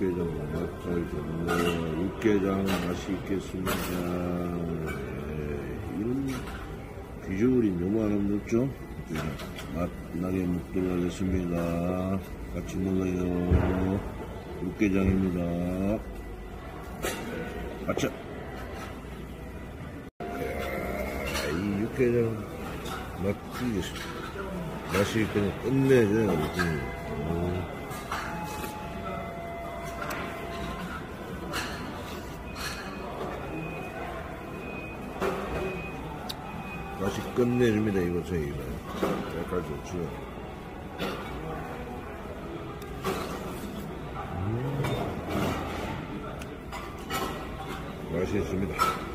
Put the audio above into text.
육개장 맛깔 좋네. 육개장 맛있겠습니다. 이런 비주얼이 너무 아름답죠? 맛나게 먹도록 하겠습니다. 같이 먹어요. 육개장입니다. 아차! 이 육개장 맛이 그냥 끝내줘요. 맛이 끝내줍니다. 이거 저희가 약간 좋죠. 맛있습니다.